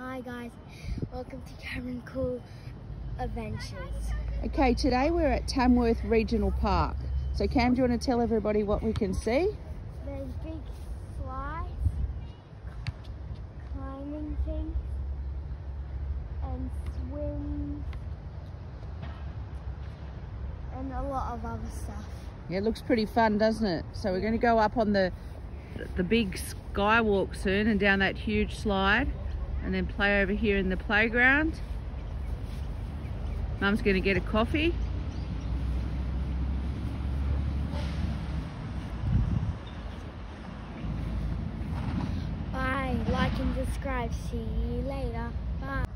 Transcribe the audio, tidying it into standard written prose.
Hi guys, welcome to Cameron Cool Adventures. Okay, today we're at Tamworth Regional Park. So Cam, do you want to tell everybody what we can see? There's big slides, climbing things, and swings, and a lot of other stuff. Yeah, it looks pretty fun, doesn't it? So we're going to go up on the big skywalk soon and down that huge slide and then play over here in the playground. Mum's going to get a coffee. Bye, like and subscribe. See you later. Bye.